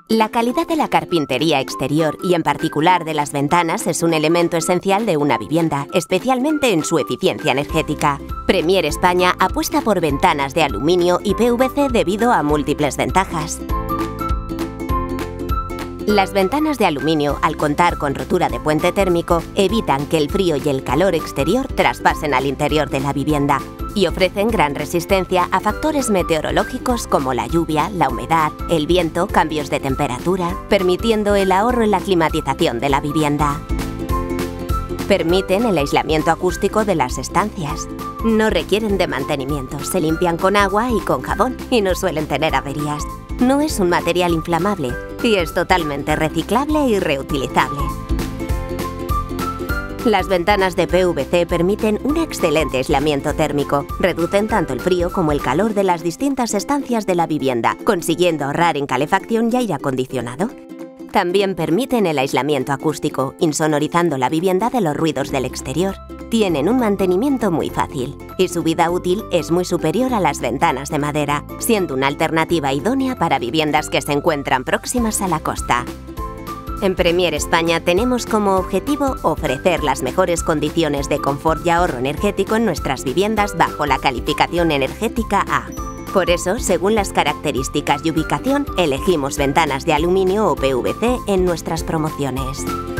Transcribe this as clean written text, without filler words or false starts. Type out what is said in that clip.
La calidad de la carpintería exterior y en particular de las ventanas es un elemento esencial de una vivienda, especialmente en su eficiencia energética. Premier España apuesta por ventanas de aluminio y PVC debido a múltiples ventajas. Las ventanas de aluminio, al contar con rotura de puente térmico, evitan que el frío y el calor exterior traspasen al interior de la vivienda y ofrecen gran resistencia a factores meteorológicos como la lluvia, la humedad, el viento, cambios de temperatura, permitiendo el ahorro en la climatización de la vivienda. Permiten el aislamiento acústico de las estancias. No requieren de mantenimiento, se limpian con agua y con jabón y no suelen tener averías. No es un material inflamable y es totalmente reciclable y reutilizable. Las ventanas de PVC permiten un excelente aislamiento térmico. Reducen tanto el frío como el calor de las distintas estancias de la vivienda, consiguiendo ahorrar en calefacción y aire acondicionado. También permiten el aislamiento acústico, insonorizando la vivienda de los ruidos del exterior. Tienen un mantenimiento muy fácil y su vida útil es muy superior a las ventanas de madera, siendo una alternativa idónea para viviendas que se encuentran próximas a la costa. En Premier España tenemos como objetivo ofrecer las mejores condiciones de confort y ahorro energético en nuestras viviendas bajo la calificación energética A. Por eso, según las características y ubicación, elegimos ventanas de aluminio o PVC en nuestras promociones.